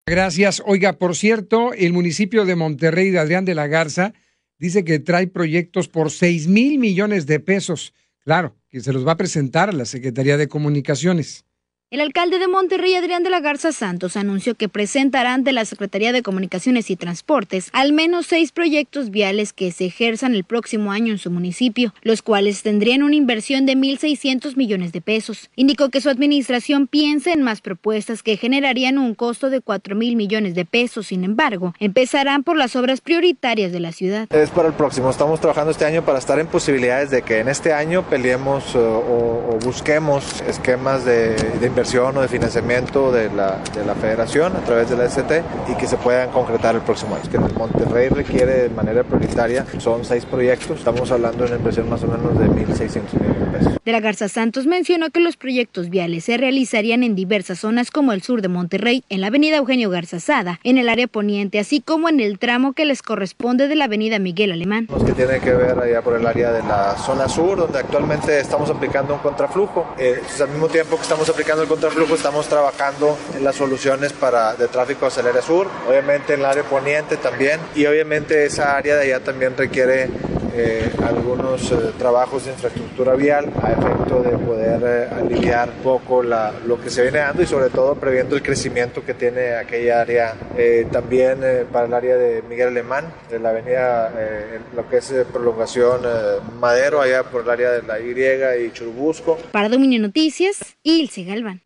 Gracias. Oiga, por cierto, el municipio de Monterrey de Adrián de la Garza dice que trae proyectos por 6,000 millones de pesos. Claro, que se los va a presentar a la Secretaría de Comunicaciones. El alcalde de Monterrey, Adrián de la Garza Santos, anunció que presentará ante la Secretaría de Comunicaciones y Transportes al menos 6 proyectos viales que se ejerzan el próximo año en su municipio, los cuales tendrían una inversión de 1,600 millones de pesos. Indicó que su administración piensa en más propuestas que generarían un costo de 4,000 millones de pesos. Sin embargo, empezarán por las obras prioritarias de la ciudad. Es para el próximo. Estamos trabajando este año para estar en posibilidades de que en este año peleemos o busquemos esquemas de inversión o de financiamiento de la federación a través de la ST y que se puedan concretar el próximo año. Que Monterrey requiere de manera prioritaria, son 6 proyectos, estamos hablando de una inversión más o menos de 1,600 millones de pesos. De la Garza Santos mencionó que los proyectos viales se realizarían en diversas zonas como el sur de Monterrey, en la avenida Eugenio Garza Sada, en el área poniente, así como en el tramo que les corresponde de la avenida Miguel Alemán. Que tiene que ver allá por el área de la zona sur, donde actualmente estamos aplicando un contraflujo. Al mismo tiempo que estamos aplicando el contraflujo, estamos trabajando en las soluciones de tráfico hacia el área sur, obviamente en el área poniente también, y obviamente esa área de allá también requiere algunos trabajos de infraestructura vial a efecto de poder aliviar un poco lo que se viene dando y sobre todo previendo el crecimiento que tiene aquella área. También para el área de Miguel Alemán, de la avenida, lo que es prolongación Madero, allá por el área de la Y y Churubusco. Para Dominio Noticias, Ilse Galván.